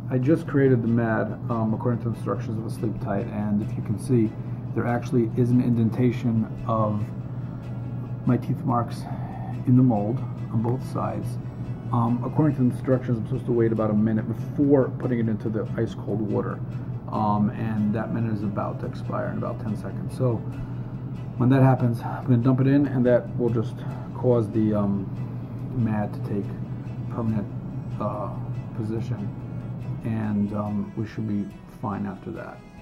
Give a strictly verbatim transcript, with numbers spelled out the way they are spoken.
I just created the mat um, according to the instructions of the SleepTight, and if you can see, there actually is an indentation of my teeth marks in the mold on both sides. Um, according to the instructions, I'm supposed to wait about a minute before putting it into the ice cold water, um, and that minute is about to expire in about ten seconds. So when that happens, I'm going to dump it in, and that will just cause the um, mat to take permanent uh, position, and um, we should be fine after that.